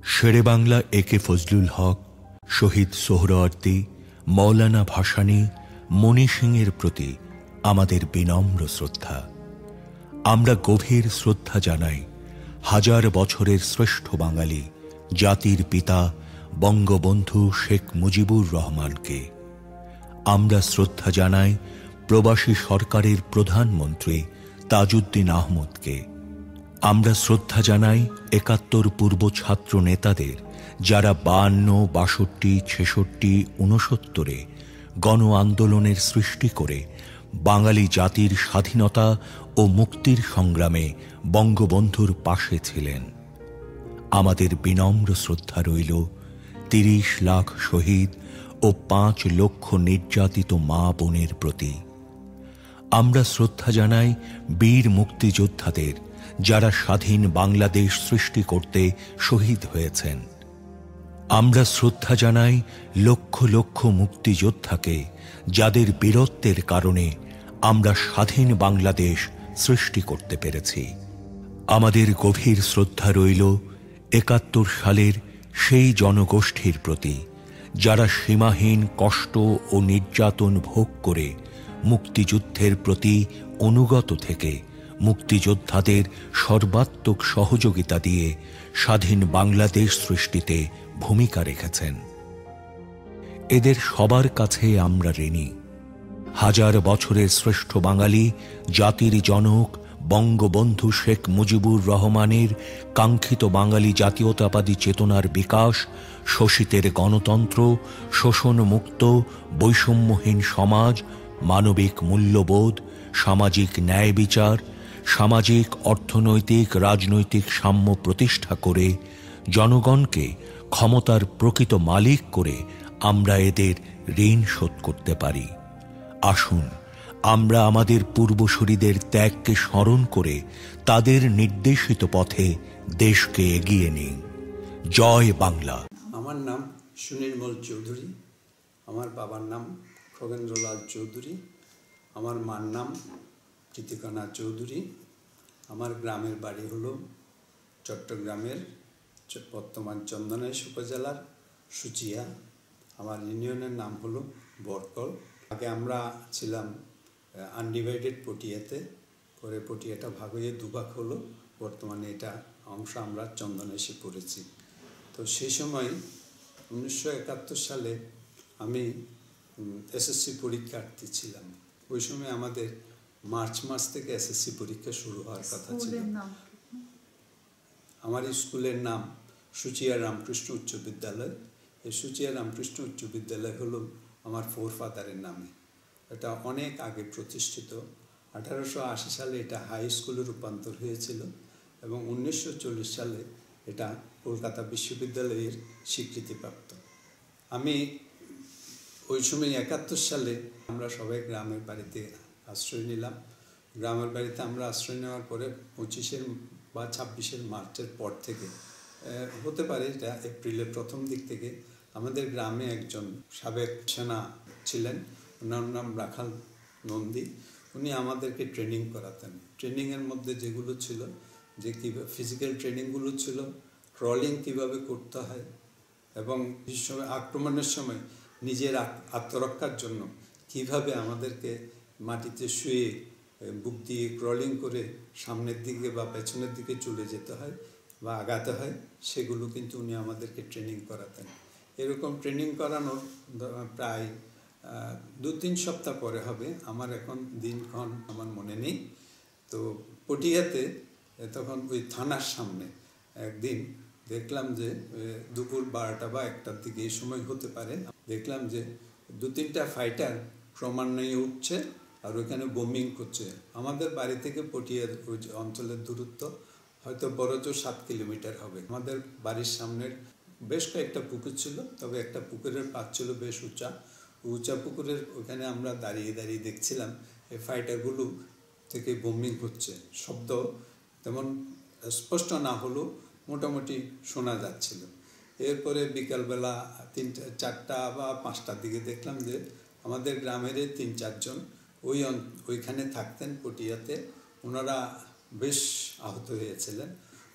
শেরে বাংলা একে ফজলুল হক, শহীদ সোহরাওয়ার্দী, মৌলানা ভাসানী, মণি সিংয়ের প্রতি আমাদের বিনম্র শ্রদ্ধা। আমরা গভীর শ্রদ্ধা জানাই হাজার বছরের শ্রেষ্ঠ বাঙালি জাতির পিতা বঙ্গবন্ধু শেখ মুজিবুর রহমানকে। আমরা শ্রদ্ধা জানাই প্রবাসী সরকারের প্রধানমন্ত্রী তাজউদ্দিন আহমদকে। আমরা শ্রদ্ধা জানাই ৭১ পূর্ব ছাত্র নেতাদের, যারা ৫২, ৬২, ৬৬, ৬৯-এ গণ আন্দোলনের সৃষ্টি করে বাঙালি জাতির স্বাধীনতা ও মুক্তির সংগ্রামে বঙ্গবন্ধুর পাশে ছিলেন। আমাদের বিনম্র শ্রদ্ধা রইল ৩০ লাখ শহীদ ও ৫ লক্ষ নির্যাতিত মা বোনের প্রতি। আমরা শ্রদ্ধা জানাই বীর মুক্তিযোদ্ধাদের, যারা স্বাধীন বাংলাদেশ সৃষ্টি করতে শহীদ হয়েছেন। আমরা শ্রদ্ধা জানাই লক্ষ লক্ষ মুক্তিযোদ্ধাকে, যাদের বীরত্বের কারণে আমরা স্বাধীন বাংলাদেশ সৃষ্টি করতে পেরেছি। আমাদের গভীর শ্রদ্ধা রইল ৭১ সালের সেই জনগোষ্ঠীর প্রতি, যারা সীমাহীন কষ্ট ও নির্যাতন ভোগ করে মুক্তিযুদ্ধের প্রতি অনুগত থেকে মুক্তিযোদ্ধাদের সর্বাত্মক সহযোগিতা দিয়ে স্বাধীন বাংলাদেশ সৃষ্টিতে ভূমিকা রেখেছেন। এদের সবার কাছে আমরা ঋণী। হাজার বছরের শ্রেষ্ঠ বাঙালি জাতির জনক বঙ্গবন্ধু শেখ মুজিবুর রহমানের কাঙ্ক্ষিত বাঙালি জাতীয়তাবাদী চেতনার বিকাশ, শোষিতের গণতন্ত্র, শোষণমুক্ত বৈষম্যহীন সমাজ, মানবিক মূল্যবোধ, সামাজিক ন্যায় বিচার, সামাজিক অর্থনৈতিক রাজনৈতিক সাম্য প্রতিষ্ঠা করে জনগণকে ক্ষমতার প্রকৃত মালিক করে আমরা এদের ঋণ শোধ করতে পারি। আসুন আমরা আমাদের পূর্বসূরীদের ত্যাগকে স্মরণ করে তাদের নির্দেশিত পথে দেশকে এগিয়ে নিই। জয় বাংলা। আমার নাম সুনির্মল চৌধুরী। আমার বাবার নাম খগেন্দ্রলাল চৌধুরী। আমার মার নাম কৃতিকণা চৌধুরী। আমার গ্রামের বাড়ি হলো চট্টগ্রামের বর্তমান চন্দনাইশ উপজেলার সুচিয়া। আমার ইউনিয়নের নাম হলো বরকল। আগে আমরা ছিলাম আনডিভাইডেড পটিয়াতে, পরে পটিয়াটা ভাগ হয়ে দুভাগ হলো। বর্তমানে এটা অংশ আমরা চন্দনাইশে পড়েছি। তো সেই সময় ১৯৭১ সালে আমি এসএসসি পরীক্ষার্থী ছিলাম। ওই সময় আমাদের মার্চ মাস থেকে এসএসসি পরীক্ষা শুরু হওয়ার কথা ছিল। আমার স্কুলের নাম সুচিয়া রামকৃষ্ণ উচ্চ বিদ্যালয়। এই সুচিয়া রামকৃষ্ণ উচ্চ বিদ্যালয় হলো আমার ফোরফাদারের নামে। এটা অনেক আগে প্রতিষ্ঠিত। ১৮৮০ সালে এটা হাই স্কুলে রূপান্তর হয়েছিল এবং ১৯৪০ সালে এটা কলকাতা বিশ্ববিদ্যালয়ের স্বীকৃতিপ্রাপ্ত। আমি ওই সময় ৭১ সালে আমরা সবাই গ্রামের বাড়িতে আশ্রয় নিলাম। গ্রামের বাড়িতে আমরা আশ্রয় নেওয়ার পরে ২৫ বা ২৬ মার্চের পর থেকে, হতে পারে এটা এপ্রিলের প্রথম দিক থেকে, আমাদের গ্রামে একজন সাবেক সেনা ছিলেন, ওনার নাম রাখাল নন্দী। উনি আমাদেরকে ট্রেনিং করাতেন। ট্রেনিংয়ের মধ্যে যেগুলো ছিল, যে কীভাবে ফিজিক্যাল ট্রেনিংগুলো ছিল, ক্রলিং কীভাবে করতে হয় এবং সময় আক্রমণের সময় নিজের আত্মরক্ষার জন্য কিভাবে আমাদেরকে মাটিতে শুয়ে বুক দিয়ে ক্রলিং করে সামনের দিকে বা পেছনের দিকে চলে যেতে হয় বা আগাতে হয়, সেগুলো কিন্তু উনি আমাদেরকে ট্রেনিং করাতেন। এরকম ট্রেনিং করানোর প্রায় ২-৩ সপ্তাহ পরে হবে, আমার এখন দিনক্ষণ আমার মনে নেই। তো পটিয়াতে তখন ওই থানার সামনে একদিন দেখলাম যে দুপুর ১২টা বা ১টার দিকে এই সময় হতে পারে, দেখলাম যে ২-৩টা ফাইটার ক্রমান্বয়ে উঠছে আর ওইখানে বোমিং করছে। আমাদের বাড়ি থেকে পটিয়ার ওই অঞ্চলের দূরত্ব হয়তো বড়জোর ৭ কিলোমিটার হবে। আমাদের বাড়ির সামনের বেশ কয়েকটা পুকুর ছিল, তবে একটা পুকুরের পাড় ছিল বেশ উঁচা। উঁচা পুকুরের ওখানে আমরা দাঁড়িয়ে দাঁড়িয়ে দেখছিলাম এই ফাইটারগুলো থেকে বোমিং হচ্ছে। শব্দ তেমন স্পষ্ট না হলেও মোটামুটি শোনা যাচ্ছিল। এরপরে বিকালবেলা ৩টা, ৪টা বা ৫টার দিকে দেখলাম যে আমাদের গ্রামের ৩-৪ জন ওইখানে থাকতেন পটিয়াতে, ওনারা বেশ আহত হয়েছিলেন।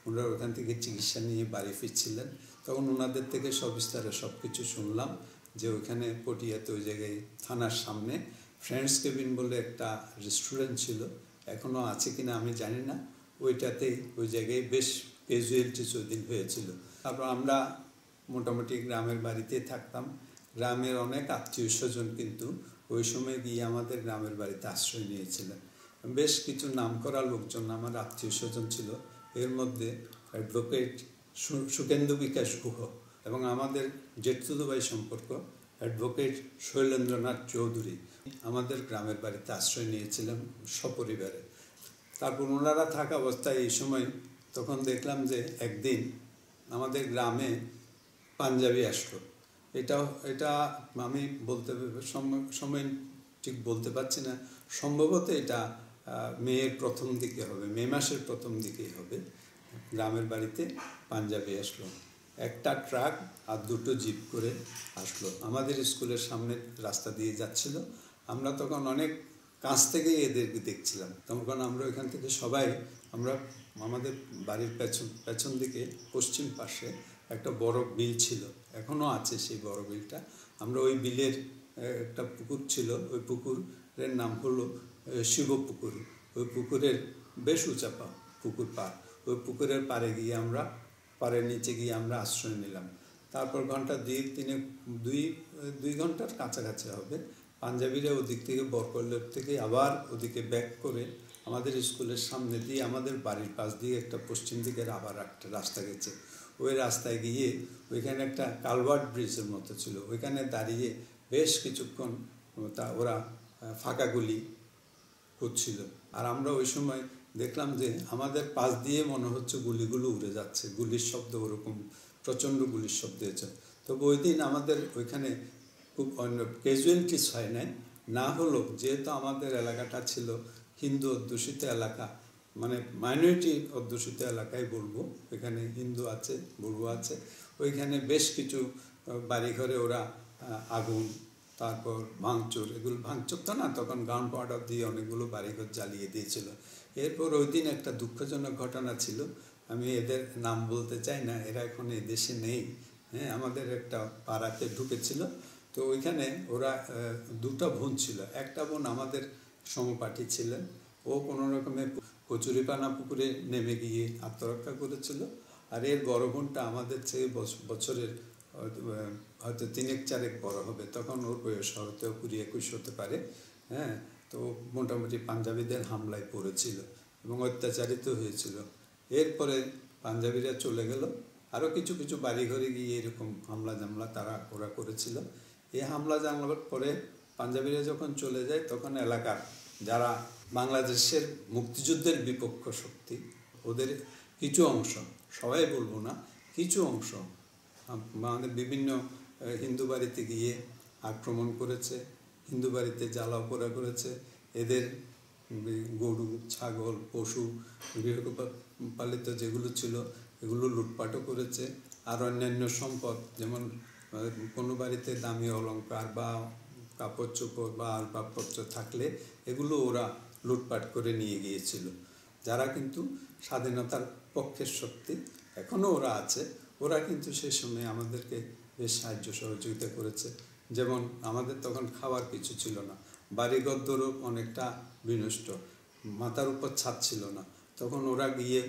ওনারা ওখান থেকে চিকিৎসা নিয়ে বাড়ি ফিরছিলেন। তখন ওনাদের থেকে সবিস্তারে সব কিছু শুনলাম যে ওইখানে পটিয়াতে ওই জায়গায় থানার সামনে ফ্রেন্ডস কেবিন বলে একটা রেস্টুরেন্ট ছিল, এখনও আছে কিনা আমি জানি না, ওইটাতেই ওই জায়গায় বেশ ক্যাজুয়ালিটিস ওই দিন হয়েছিল। তারপর আমরা মোটামুটি গ্রামের বাড়িতে থাকতাম। গ্রামের অনেক আত্মীয় স্বজন কিন্তু ওই সময় গিয়ে আমাদের গ্রামের বাড়িতে আশ্রয় নিয়েছিলেন। বেশ কিছু নামকরা লোকজন আমার আত্মীয় স্বজন ছিল, এর মধ্যে অ্যাডভোকেট সুকেন্দু বিকাশ গুহ এবং আমাদের জেঠতুতো ভাই সম্পর্ক অ্যাডভোকেট শৈলেন্দ্রনাথ চৌধুরী আমাদের গ্রামের বাড়িতে আশ্রয় নিয়েছিলেন সপরিবারে। তারপর ওনারা থাকা অবস্থায় এই সময় তখন দেখলাম যে একদিন আমাদের গ্রামে পাঞ্জাবি আসলো। এটা আমি বলতে সময় ঠিক বলতে পারছি না, সম্ভবত এটা মেয়ের প্রথম দিকে হবে, মে মাসের প্রথম দিকেই হবে। গ্রামের বাড়িতে পাঞ্জাবি আসলো, একটা ট্রাক আর দুটো জিপ করে আসলো, আমাদের স্কুলের সামনে রাস্তা দিয়ে যাচ্ছিল। আমরা তখন অনেক কাছ থেকেই এদেরকে দেখছিলাম। তখন আমরা ওইখান থেকে সবাই আমরা আমাদের বাড়ির পেছন দিকে পশ্চিম পাশে একটা বড় বিল ছিল, এখনও আছে সেই বড় বিলটা। আমরা ওই বিলের একটা পুকুর ছিল, ওই পুকুরের নাম হলো শিব পুকুর। ওই পুকুরের বেশ উঁচা পুকুর পাড়, ওই পুকুরের পাড়ে গিয়ে আমরা পাড়ের নিচে গিয়ে আমরা আশ্রয় নিলাম। তারপর ঘন্টা দুই ঘন্টার কাছাকাছি হবে পাঞ্জাবিরা ওদিক থেকে বরকল্লের থেকে আবার ওদিকে ব্যাক করে আমাদের স্কুলের সামনে দিয়ে আমাদের বাড়ির পাশ দিয়ে একটা পশ্চিম দিকের আবার একটা রাস্তা গেছে। ওই রাস্তায় গিয়ে ওইখানে একটা কালভার্ট ব্রিজের মতো ছিল, ওইখানে দাঁড়িয়ে বেশ কিছুক্ষণ ওরা ফাঁকা গুলি হচ্ছিল। আর আমরা ওই সময় দেখলাম যে আমাদের পাশ দিয়ে মনে হচ্ছে গুলিগুলো উড়ে যাচ্ছে, গুলির শব্দ ওরকম প্রচণ্ড গুলির শব্দ হয়েছে। তবে ওই দিন আমাদের ওইখানে খুব ক্যাজুয়ালিটিস হয় নাই, না হলো যেহেতু আমাদের এলাকাটা ছিল হিন্দু অধ্যুষিত এলাকা, মানে মাইনরিটি অধ্যুষিত এলাকায় বলবো, এখানে হিন্দু আছে, বড়ুয়া আছে। ওইখানে বেশ কিছু বাড়িঘরে ওরা আগুন, তারপর ভাঙচুর, এগুলো ভাঙচুর তো না, তখন গ্রাউন্ড পাউডার দিয়ে অনেকগুলো বাড়িঘর জ্বালিয়ে দিয়েছিল। এরপর ওই দিন একটা দুঃখজনক ঘটনা ছিল, আমি এদের নাম বলতে চাই না, এরা এখন এদেশে নেই। হ্যাঁ, আমাদের একটা পাড়াতে ঢুকেছিল, তো ওইখানে ওরা দুটো বোন ছিল। একটা বোন আমাদের সমপাঠী ছিলেন, ও কোনো রকমে কচুরিপানা পুকুরে নেমে গিয়ে আত্মরক্ষা করেছিল। আর এর বড় বোনটা আমাদের চেয়ে বছরের হয়তো 3-4 বড় হবে, তখন ওর বয়স হয়তো 20-21 হতে পারে। হ্যাঁ, তো মোটামুটি পাঞ্জাবিদের হামলায় পড়েছিল এবং অত্যাচারিত হয়েছিল। এরপরে পাঞ্জাবিরা চলে গেল, আরও কিছু কিছু বাড়িঘরে গিয়ে এরকম হামলা জামলা ওরা করেছিল। এই হামলা জামলার পরে পাঞ্জাবিরা যখন চলে যায়, তখন এলাকার যারা বাংলাদেশের মুক্তিযুদ্ধের বিপক্ষ শক্তি, ওদের কিছু অংশ, সবাই বলবো না, কিছু অংশ আমাদের বিভিন্ন হিন্দু বাড়িতে গিয়ে আক্রমণ করেছে, হিন্দু বাড়িতে জ্বালাও পোড়া করেছে, এদের গরু, ছাগল, পশু, গৃহপালিত যেগুলো ছিল এগুলো লুটপাটও করেছে। আর অন্যান্য সম্পদ, যেমন কোনো বাড়িতে দামি অলংকার বা কাপড় চোপড় বা আসবাবপত্র থাকলে এগুলো ওরা লুটপাট করে নিয়ে গিয়েছিল। যারা কিন্তু স্বাধীনতার পক্ষের শক্তি, এখনও ওরা আছে, ওরা কিন্তু সেই সময় আমাদেরকে বেশ সাহায্য সহযোগিতা করেছে। যেমন আমাদের তখন খাওয়ার কিছু ছিল না, বাড়িঘরদরও অনেকটা বিনষ্ট, মাথার উপর ছাদ ছিল না, তখন ওরা গিয়ে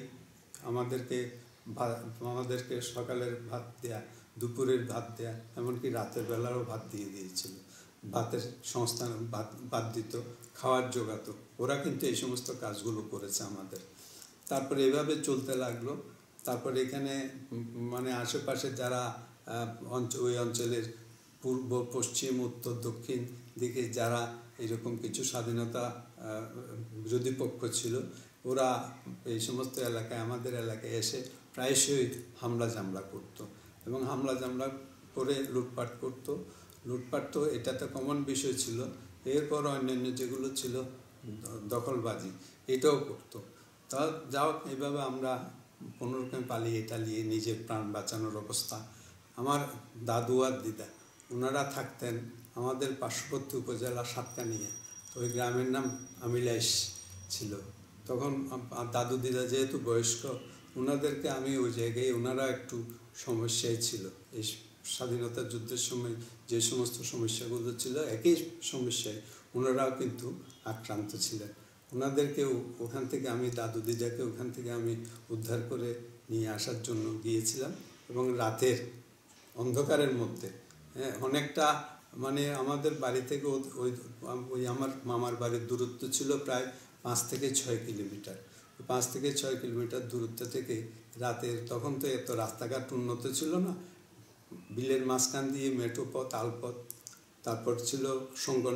আমাদেরকে সকালের ভাত দেয়া, দুপুরের ভাত দেয়া, এমনকি রাতের বেলারও ভাত দিয়ে দিয়েছিল, ভাতের সংস্থান ভাত দিত, খাওয়ার জোগাতো। ওরা কিন্তু এই সমস্ত কাজগুলো করেছে আমাদের। তারপরে এভাবে চলতে লাগলো। তারপরে এখানে মানে আশেপাশে যারা ওই অঞ্চলের পূর্ব, পশ্চিম, উত্তর, দক্ষিণ দিকে যারা এরকম কিছু স্বাধীনতা বিরোধী পক্ষ ছিল, ওরা এই সমস্ত এলাকায়, আমাদের এলাকায় এসে প্রায়শই হামলা জামলা করতো এবং হামলা জামলা করে লুটপাট করতো। লুটপাট তো এটা তো কমন বিষয় ছিল, এরপর অন্যান্য যেগুলো ছিল দখলবাজি, এটাও করতো। তা যাও, এইভাবে আমরা কোনোরকম পালিয়ে টালিয়ে নিজের প্রাণ বাঁচানোর অবস্থা। আমার দাদু আর দিদা ওনারা থাকতেন আমাদের পার্শ্ববর্তী উপজেলা সাতকানিয়া, তো ওই গ্রামের নাম আমিলাইশ ছিল। তখন দাদু দিদা যেহেতু বয়স্ক, ওনাদেরকে আমি ওই জায়গায়, ওনারা একটু সমস্যায় ছিল এই স্বাধীনতা যুদ্ধের সময় যে সমস্ত সমস্যাগুলো ছিল, একই সমস্যায় ওনারাও কিন্তু আক্রান্ত ছিলেন। ওনাদেরকেও ওখান থেকে আমি, দাদু দিদাকে ওখান থেকে আমি উদ্ধার করে নিয়ে আসার জন্য গিয়েছিলাম। এবং রাতের অন্ধকারের মধ্যে, হ্যাঁ, অনেকটা মানে আমাদের বাড়ি থেকে ওই আমার মামার বাড়ির দূরত্ব ছিল প্রায় 5 থেকে 6 কিলোমিটার। 5 থেকে 6 কিলোমিটার দূরত্ব থেকে রাতের, তখন তো এত রাস্তাঘাট উন্নত ছিল না, বিলের মাঝখান দিয়ে মেঠো পথ, আলপথ, তারপর ছিল শঙ্কর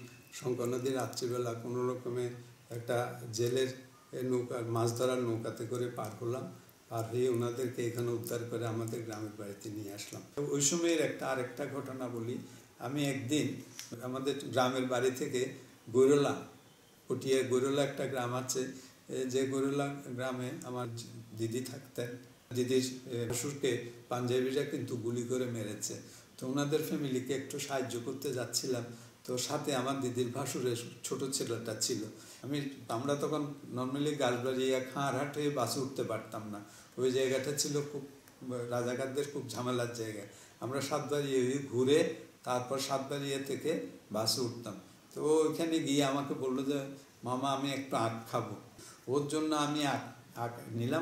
নদী। রাত্রিবেলা কোনো রকমে একটা জেলের নৌকা, মাছ ধরার নৌকাতে করে পার হলাম। পার হয়ে ওনাদেরকে এখানে উদ্ধার করে আমাদের গ্রামের বাড়িতে নিয়ে আসলাম। ওই সময়ের আরেকটা ঘটনা বলি। আমি একদিন আমাদের গ্রামের বাড়ি থেকে গৈরলা, পটিয়ার গৈরলা একটা গ্রাম আছে, যে গৈরলা গ্রামে আমার দিদি থাকতেন। দিদির শ্বশুরকে পাঞ্জাবিরা কিন্তু গুলি করে মেরেছে। তো ওনাদের ফ্যামিলিকে একটু সাহায্য করতে যাচ্ছিলাম। তো সাথে আমার দিদির ভাসুরের ছোট ছেলেটা ছিল। আমরা তখন নর্মালি গাছবাড়িয়া খাঁড়হাট হয়ে বাসে উঠতে পারতাম না। ওই জায়গাটা ছিল খুব রাজাকারদের খুব ঝামেলার জায়গা। আমরা সাতবাড়িয়া ঘুরে তারপর সাতবাড়িয়া থেকে বাসে উঠতাম। তো ওইখানে গিয়ে আমাকে বললো যে মামা আমি একটু আখ খাবো। ওর জন্য আমি আখ নিলাম।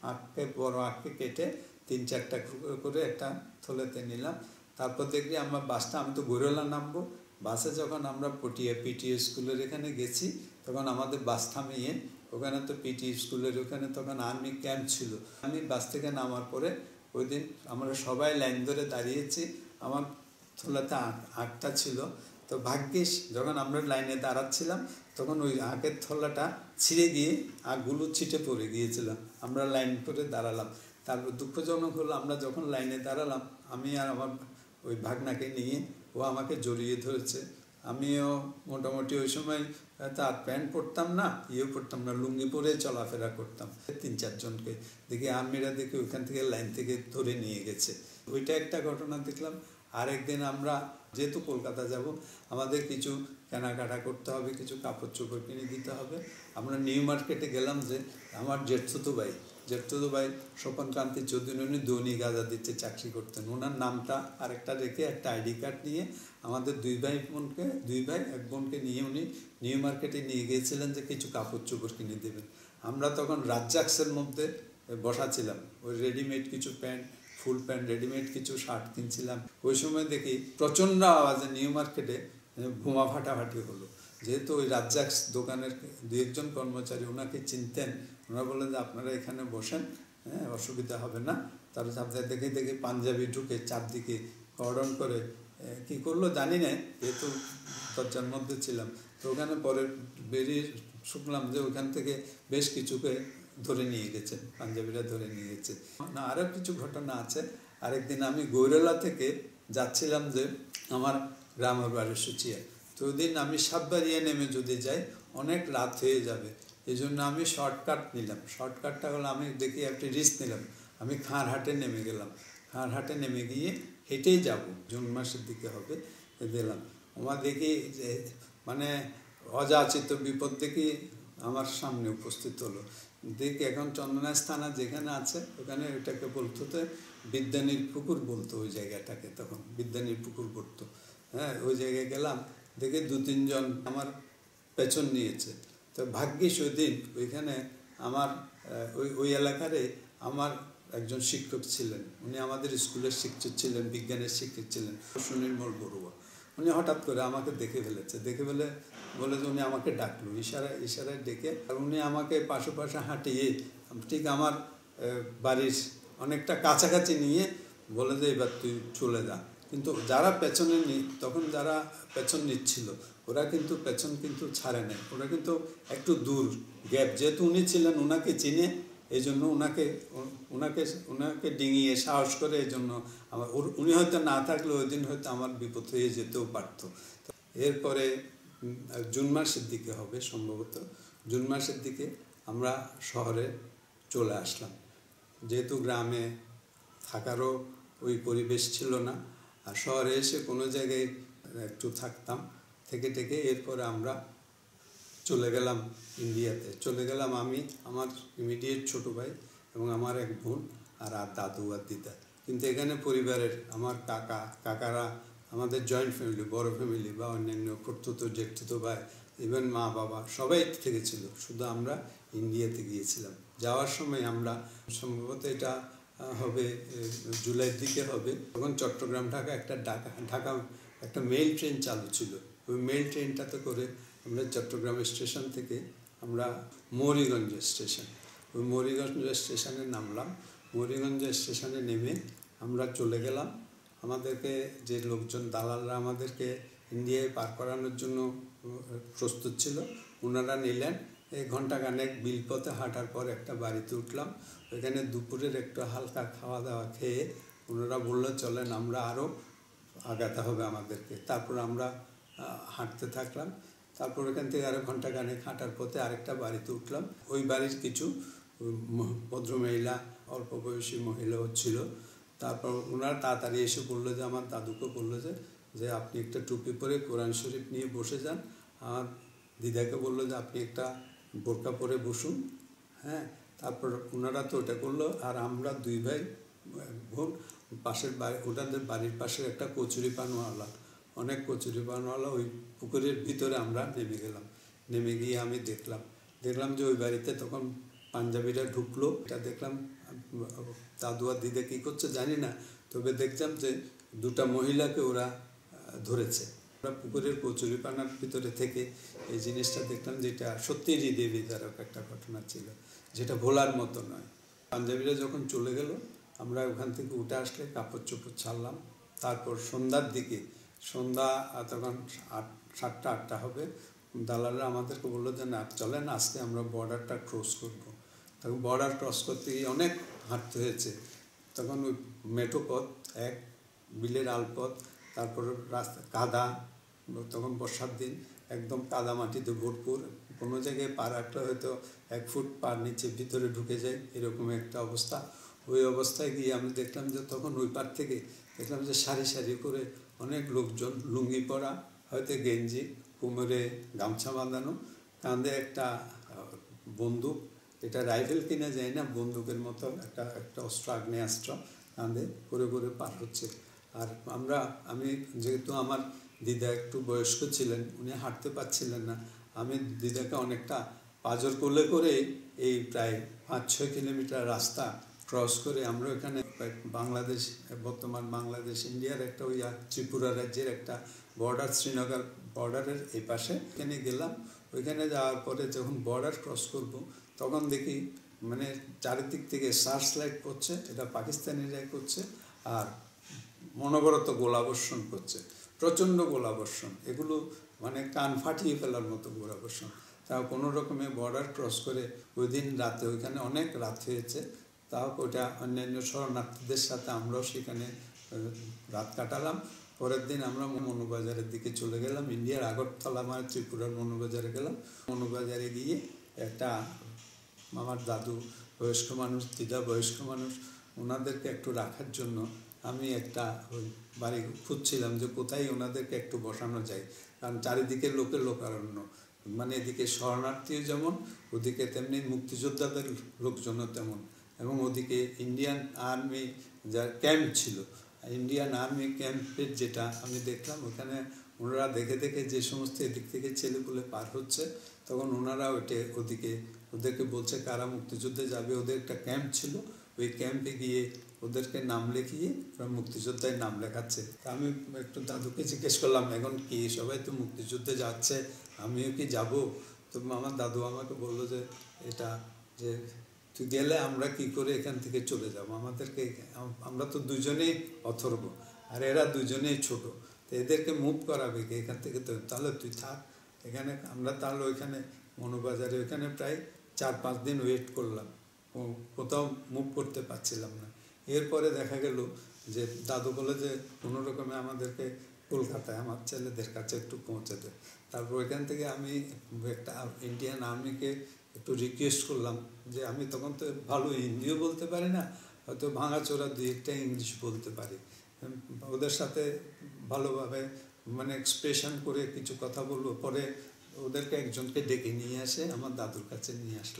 বড় আখকে কেটে 3-4টা করে একটা থলেতে নিলাম। তারপর দেখি আমার বাসটা, আমি তো গৈরলা নামবো। বাসে যখন আমরা পটিয়া পিটি স্কুলের এখানে গেছি, তখন আমাদের বাস থামিয়ে, ওখানে তো পিটি স্কুলের ওখানে তখন আর্মি ক্যাম্প ছিল। আমি বাস থেকে নামার পরে ওই দিন আমরা সবাই লাইন ধরে দাঁড়িয়েছি। আমার থলাতে আখটা ছিল। তো ভাগ্যিস যখন আমরা লাইনে দাঁড়াচ্ছিলাম, তখন ওই আখের থলাটা ছিঁড়ে গিয়ে আখগুলো ছিটে পড়ে গিয়েছিলাম। আমরা লাইন করে দাঁড়ালাম। তারপর দুঃখজনক হলো, আমরা যখন লাইনে দাঁড়ালাম, আমি আর আমার ওই ভাগনাকে নিয়ে ও আমাকে জড়িয়ে ধরেছে। আমিও মোটামুটি ওই সময় তার প্যান্ট পরতাম না, পরতাম না, লুঙ্গি পরে চলাফেরা করতাম। 3-4 জনকে দেখি আর্মিরা দেখে ওইখান থেকে লাইন থেকে ধরে নিয়ে গেছে। ওইটা একটা ঘটনা দেখলাম। আরেকদিন আমরা যেহেতু কলকাতা যাব, আমাদের কিছু কেনাকাটা করতে হবে, কিছু কাপড় চোপড় কিনে দিতে হবে। আমরা নিউ মার্কেটে গেলাম। যে আমার জেঠতুতো ভাই স্বপনকান্তি চৌধুরী, উনি দৈনিক আজাদিতে চাকরি করতেন। ওনার নামটা আরেকটা রেখে একটা আইডি কার্ড নিয়ে আমাদের দুই ভাই এক বোনকে নিয়ে উনি নিউ মার্কেটে নিয়ে গিয়েছিলেন যে কিছু কাপড় চোপড় কিনে দেবেন। আমরা তখন রাজ্জাক্সের মধ্যে বসা ছিলাম। ওই রেডিমেড কিছু প্যান্ট, ফুল প্যান্ট, রেডিমেড কিছু শার্ট কিনছিলাম। ওই সময় দেখি প্রচণ্ড আওয়াজে নিউ মার্কেটে বোমা ফাটাফাটি হলো। যেহেতু ওই রাজ্জাক্স দোকানের 2-1 কর্মচারী ওনাকে চিনতেন, ওনারা বললেন যে আপনারা এখানে বসেন, হ্যাঁ, অসুবিধা হবে না। তারপর আপনাদের দেখে পাঞ্জাবি ঢুকে চারদিকে কর্ডন করে কি করলো জানি না, যেহেতু দরজার মধ্যে ছিলাম। তো ওখানে পরে বেরিয়ে শুনলাম যে ওখান থেকে বেশ কিছুকে ধরে নিয়ে গেছে, পাঞ্জাবিরা ধরে নিয়ে গেছে। না, আরও কিছু ঘটনা আছে। আরেকদিন আমি গৈরলা থেকে যাচ্ছিলাম যে আমার গ্রামের বাড়ি সুচিয়া। তো ওই দিন আমি সাতবাড়িয়া নেমে যদি যাই অনেক রাত হয়ে যাবে, এই জন্য আমি শর্টকাট নিলাম। শর্টকাটটা হলো, আমি দেখি একটা রিস্ক নিলাম, আমি খাঁড়হাটে নেমে গেলাম। খাঁড়হাটে নেমে গিয়ে হেঁটেই যাব, জুন মাসের দিকে হবে, দিলাম। আমার দেখি যে মানে অযাচিত বিপদ দেখি আমার সামনে উপস্থিত হলো। দেখি এখন চন্দনাইশ থানা যেখানে আছে ওখানে ওইটাকে বলতো তো বিদ্যানীর পুকুর বলতো, ওই জায়গাটাকে তখন বিদ্যানীর পুকুর বলতো। হ্যাঁ, ওই জায়গায় গেলাম, দেখে 2-3 জন আমার পেছন নিয়েছে। তো ভাগ্যিস ওই দিন ওইখানে আমার ওই এলাকারে আমার একজন শিক্ষক ছিলেন। উনি আমাদের স্কুলের শিক্ষক ছিলেন, বিজ্ঞানের শিক্ষক ছিলেন, সুনির্মল বড়ুয়া। উনি হঠাৎ করে আমাকে দেখে ফেলে বলে যে উনি আমাকে ডাকলো, ইশারায় ডেকে। আর উনি আমাকে পাশে হাঁটিয়ে ঠিক আমার বাড়ির অনেকটা কাছাকাছি নিয়ে বলে যে এবার তুই চলে যা। কিন্তু যারা পেছনে তখন যারা পেছন নিচ্ছিল ওরা কিন্তু পেছন কিন্তু ছাড়ে নেয়, ওরা কিন্তু একটু দূর গ্যাপ, যেহেতু উনি ছিলেন ওনাকে চিনে, এই জন্য ওনাকে ডিঙিয়ে সাহস করে, এই জন্য উনি হয়তো না থাকলে ওই দিন হয়তো আমার বিপদ হয়ে যেতেও পারত। এরপরে জুন মাসের দিকে হবে সম্ভবত, জুন মাসের দিকে আমরা শহরে চলে আসলাম। যেহেতু গ্রামে থাকারও ওই পরিবেশ ছিল না, আর শহরে এসে কোনো জায়গায় একটু থাকতাম, থেকে এরপরে আমরা চলে গেলাম ইন্ডিয়াতে। চলে গেলাম আমি, আমার ইমিডিয়েট ছোটো ভাই এবং আমার এক বোন আর দাদু আর দিদা। কিন্তু এখানে পরিবারের আমার কাকারা, আমাদের জয়েন্ট ফ্যামিলি, বড় ফ্যামিলি বা অন্যান্য খুড়তুতো জেঠতুতো ভাই, ইভেন মা বাবা সবাই থেকেছিল, শুধু আমরা ইন্ডিয়াতে গিয়েছিলাম। যাওয়ার সময় আমরা সম্ভবত এটা হবে জুলাইয়ের দিকে হবে, তখন চট্টগ্রাম ঢাকা একটা মেল ট্রেন চালু ছিল। ওই মেল ট্রেনটাতে করে আমরা চট্টগ্রাম স্টেশন থেকে আমরা মৌরিগঞ্জ স্টেশন, ওই মৌরিগঞ্জ স্টেশনে নামলাম। মৌরিগঞ্জ স্টেশনে নেমে আমরা চলে গেলাম। আমাদেরকে যে লোকজন দালালরা আমাদেরকে ইন্ডিয়ায় পার করানোর জন্য প্রস্তুত ছিল, ওনারা নিলেন। এই ঘণ্টাখানেক বিলপথে হাঁটার পর একটা বাড়িতে উঠলাম। ওইখানে দুপুরের একটু হালকা খাওয়া দাওয়া খেয়ে ওনারা বললো চলেন আমরা আরও আগাতে হবে আমাদেরকে। তারপর আমরা হাঁটতে থাকলাম। তারপর ওখান থেকে আরও ঘণ্টাখানেক হাঁটার পথে আরেকটা বাড়িতে উঠলাম। ওই বাড়ির কিছু ভদ্রমহিলা, অল্প বয়সী মহিলাও ছিল। তারপর ওনারা তাড়াতাড়ি এসে বললো যে, আমার দাদুকে বললো যে আপনি একটা টুপি পরে কোরআন শরীফ নিয়ে বসে যান। আমার দিদাকে বললো যে আপনি একটা বোরকা পরে বসুন। হ্যাঁ, তারপর ওনারা তো ওটা করলো। আর আমরা দুই ভাই বোন পাশের বাড়ি, ওনাদের বাড়ির পাশের একটা কচুরি পানওয়ালা, অনেক কচুরি পানওয়ালা, ওই পুকুরের ভিতরে আমরা নেমে গেলাম। নেমে গিয়ে আমি দেখলাম যে ওই বাড়িতে তখন পাঞ্জাবিরা ঢুকলো। এটা দেখলাম দাদু আর দিদা কী করছে জানি না, তবে দেখলাম যে দুটা মহিলাকে ওরা ধরেছে। ওরা পুকুরের কচুরি পানার ভিতরে থেকে এই জিনিসটা দেখলাম, যেটা সত্যিই হৃদয় বিদারক একটা ঘটনা ছিল, যেটা ভোলার মতো নয়। পাঞ্জাবিরা যখন চলে গেল, আমরা ওখান থেকে উঠে আসলে কাপড় চোপড় ছাড়লাম। তারপর সন্ধ্যার দিকে, সন্ধ্যা তখন 7টা-8টা হবে, দালালরা আমাদেরকে বললো যে না চলেন আজকে আমরা বর্ডারটা ক্রস করব। তখন বর্ডার ক্রস করতে গিয়ে অনেক হাঁটতে হয়েছে। তখন ওই মেঠো পথ, এক বিলের আলপথ, তারপর রাস্তা কাদা, তখন বর্ষার দিন একদম কাদা মাটিতে ভরপুর। কোনো জায়গায় পা রাখলে হয়তো 1 ফুট পার নিচে ভিতরে ঢুকে যায়, এরকম একটা অবস্থা। ওই অবস্থায় গিয়ে আমি দেখলাম যে তখন ওই পার থেকে দেখলাম যে সারি সারি করে অনেক লোকজন, লুঙ্গি পরা, হয়তো গেঞ্জি, কোমরে গামছা বাঁধানো, কাঁধে একটা বন্দুক, এটা রাইফেল কিনা যায় না, বন্দুকের মতো একটা অস্ত্র, আগ্নেয়াস্ত্র কাঁধে করে করে পার হচ্ছে। আর আমি যেহেতু আমার দিদা একটু বয়স্ক ছিলেন, উনি হাঁটতে পারছিলেন না, আমি দিদাকে অনেকটা পাজর কোলে করে এই প্রায় 5-6 কিলোমিটার রাস্তা ক্রস করে আমরা এখানে বাংলাদেশ, বর্তমান বাংলাদেশ ইন্ডিয়ার একটা ওই ত্রিপুরা রাজ্যের একটা বর্ডার, শ্রীনগর বর্ডারের এই পাশে এখানে গেলাম। ওইখানে যাওয়ার পরে যখন বর্ডার ক্রস করব, তখন দেখি মানে চারিদিক থেকে সার্চ লাইট পড়ছে, এটা পাকিস্তানিরাই করছে, আর অনবরত গোলাবর্ষণ করছে, প্রচণ্ড গোলাবর্ষণ। এগুলো মানে কান ফাটিয়ে ফেলার মতো গোলাবর্ষণ। তাও কোনো রকমে বর্ডার ক্রস করে ওই দিন রাতে, ওইখানে অনেক রাত হয়েছে, তাও ওইটা অন্যান্য শরণার্থীদের সাথে আমরাও সেখানে রাত কাটালাম। পরের দিন আমরা মনুবাজারের দিকে চলে গেলাম, ইন্ডিয়ার আগরতলা, মানে ত্রিপুরার মনুবাজারে গেলাম। মনুবাজারে গিয়ে একটা, আমার দাদু বয়স্ক মানুষ, দিদা বয়স্ক মানুষ, ওনাদেরকে একটু রাখার জন্য আমি একটা ওই বাড়ি খুঁজছিলাম যে কোথায় ওনাদেরকে একটু বসানো যায়। কারণ চারিদিকে লোকারণ্য, মানে এদিকে শরণার্থীও যেমন, ওদিকে তেমনি মুক্তিযোদ্ধাদের লোকজনও তেমন, এবং ওদিকে ইন্ডিয়ান আর্মি যার ক্যাম্প ছিল, ইন্ডিয়ান আর্মি ক্যাম্পের যেটা আমি দেখলাম, ওখানে ওনারা দেখে যে সমস্ত এদিক থেকে ছেলেপুলে পার হচ্ছে, তখন ওনারা ওদেরকে বলছে কারা মুক্তিযুদ্ধে যাবে। ওদের একটা ক্যাম্প ছিল, ওই ক্যাম্পে গিয়ে ওদেরকে নাম লিখিয়ে মুক্তিযোদ্ধায় নাম লেখাচ্ছে। আমি একটু দাদুকে জিজ্ঞেস করলাম, এখন কি সবাই তো মুক্তিযুদ্ধে যাচ্ছে, আমিও কি যাব? তো আমার দাদু আমাকে বললো যে যে তুই গেলে আমরা কি করে এখান থেকে চলে যাব, আমরা তো দুজনেই অথর্ব, আর এরা দুজনেই ছোট, তো এদেরকে মুভ করাবে কি এখান থেকে? তো তাহলে তুই থাক এখানে। আমরা তাহলে ওইখানে মনুবাজারে ওইখানে প্রায় 4-5 দিন ওয়েট করলাম, কোথাও মুভ করতে পারছিলাম না। এরপরে দেখা গেল যে দাদু বলে যে কোনো রকমে আমাদেরকে কলকাতায় আমার ছেলেদের কাছে একটু পৌঁছে দেয়। তারপর ওইখান থেকে আমি একটা ইন্ডিয়ান আর্মিকে একটু রিকোয়েস্ট করলাম যে আমি তখন তো ভালো হিন্দিও বলতে পারি না, হয়তো ভাঙাচোরা 2-1টা ইংলিশ বলতে পারি, ওদের সাথে ভালোভাবে মানে এক্সপ্রেশন করে কিছু কথা বলবো। পরে ওদেরকে একজনকে ডেকে নিয়ে আসে আমার দাদুর কাছে নিয়ে আসলাম।